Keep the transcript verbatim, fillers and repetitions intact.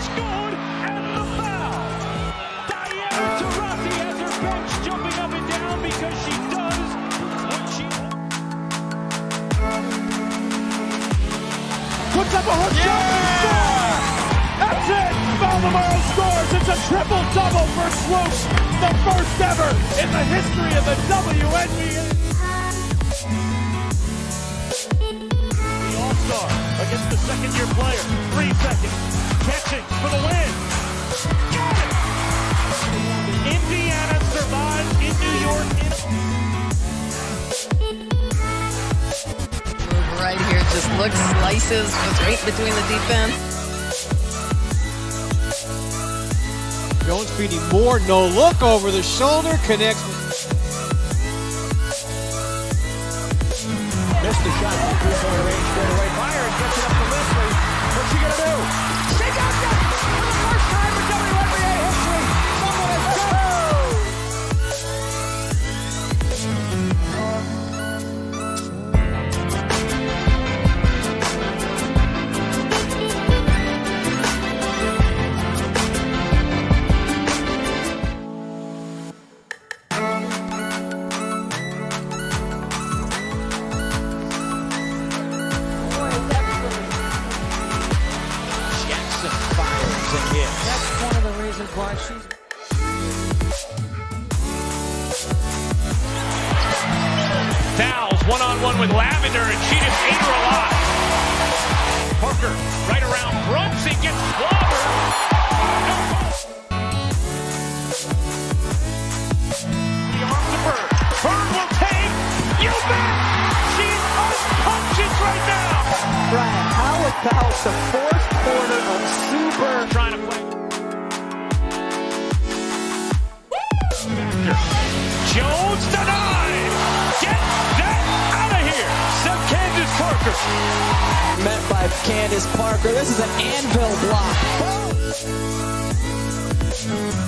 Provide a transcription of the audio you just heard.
scored, and the foul. Taurasi has her bench jumping up and down because she does what she puts up a hook yeah! shot and scores. That's it. Valdemaro scores. It's a triple double for Swoopes, the first ever in the history of the W N B A. The All-Star against the second-year player. Three seconds. Catchings for the win. Got it. Indiana survives in New York. Move right here, just looks, slices, was right between the defense. Jones feeding more, no look over the shoulder, connects. Missed the shot from three-point range straight away. Myers gets it up to Leslie. What's she gonna do? She got it for the first time in W N B A history. Someone has done it. That's one of the reasons why she's... Fouls one-on-one with Lavender, and she just ate her alive. Parker right around Brunson gets clobbered. The arms of Bird. Bird will take. You bet. She's unconscious right now. Brian, how about the fourth quarter of super... Trying to play. Jones denied. Get that out of here, said Candace Parker. Met by Candace Parker. This is an anvil block.